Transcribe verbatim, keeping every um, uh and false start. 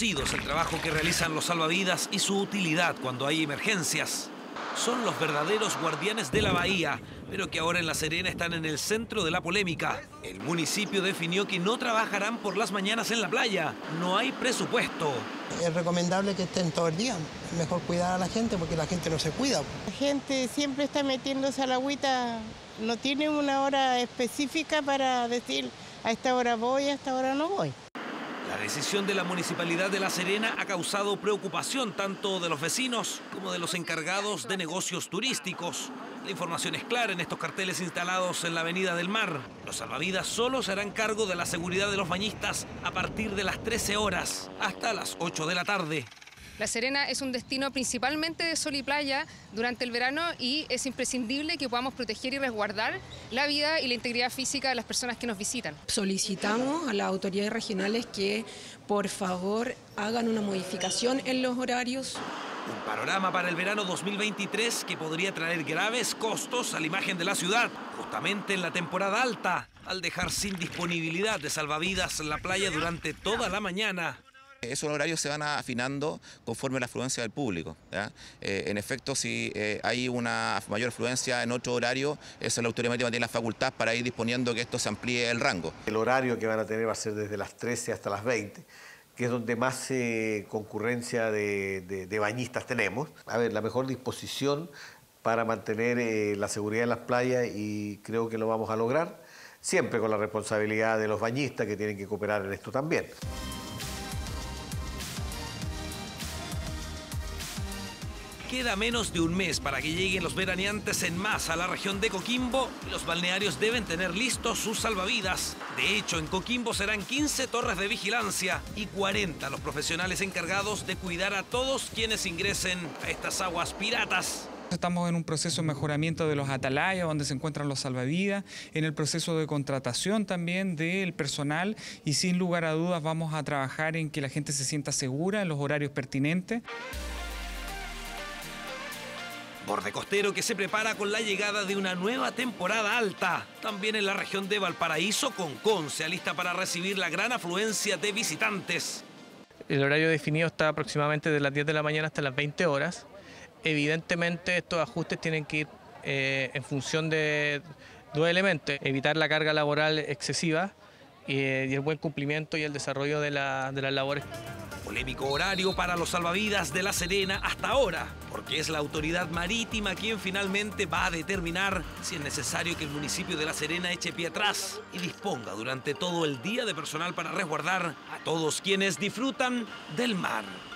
conocido es el trabajo que realizan los salvavidas y su utilidad cuando hay emergencias. Son los verdaderos guardianes de la bahía, pero que ahora en La Serena están en el centro de la polémica. El municipio definió que no trabajarán por las mañanas en la playa. No hay presupuesto. Es recomendable que estén todo el día. Es mejor cuidar a la gente porque la gente no se cuida. La gente siempre está metiéndose a la agüita. No tiene una hora específica para decir a esta hora voy, a esta hora no voy. La decisión de la Municipalidad de La Serena ha causado preocupación tanto de los vecinos como de los encargados de negocios turísticos. La información es clara en estos carteles instalados en la Avenida del Mar. Los salvavidas solo se harán cargo de la seguridad de los bañistas a partir de las trece horas hasta las ocho de la tarde. La Serena es un destino principalmente de sol y playa durante el verano y es imprescindible que podamos proteger y resguardar la vida y la integridad física de las personas que nos visitan. Solicitamos a las autoridades regionales que por favor hagan una modificación en los horarios. Un panorama para el verano dos mil veintitrés que podría traer graves costos a la imagen de la ciudad, justamente en la temporada alta, al dejar sin disponibilidad de salvavidas en la playa durante toda la mañana. Esos horarios se van afinando conforme a la afluencia del público, ¿ya? Eh, en efecto, si eh, hay una mayor afluencia en otro horario, esa la autoridad marítima tiene la facultad para ir disponiendo que esto se amplíe el rango. El horario que van a tener va a ser desde las trece hasta las veinte, que es donde más eh, concurrencia de, de, de bañistas tenemos. A ver, la mejor disposición para mantener eh, la seguridad en las playas y creo que lo vamos a lograr, siempre con la responsabilidad de los bañistas que tienen que cooperar en esto también. Queda menos de un mes para que lleguen los veraneantes en masa a la región de Coquimbo y los balnearios deben tener listos sus salvavidas. De hecho, en Coquimbo serán quince torres de vigilancia y cuarenta los profesionales encargados de cuidar a todos quienes ingresen a estas aguas piratas. Estamos en un proceso de mejoramiento de los atalayas, donde se encuentran los salvavidas, en el proceso de contratación también del personal y sin lugar a dudas vamos a trabajar en que la gente se sienta segura en los horarios pertinentes. Borde costero que se prepara con la llegada de una nueva temporada alta. También en la región de Valparaíso, Concón se alista para recibir la gran afluencia de visitantes. El horario definido está aproximadamente de las diez de la mañana hasta las veinte horas. Evidentemente estos ajustes tienen que ir eh, en función de dos elementos: evitar la carga laboral excesiva y, eh, y el buen cumplimiento y el desarrollo de, la, de las labores. Polémico horario para los salvavidas de La Serena hasta ahora, porque es la autoridad marítima quien finalmente va a determinar si es necesario que el municipio de La Serena eche pie atrás y disponga durante todo el día de personal para resguardar a todos quienes disfrutan del mar.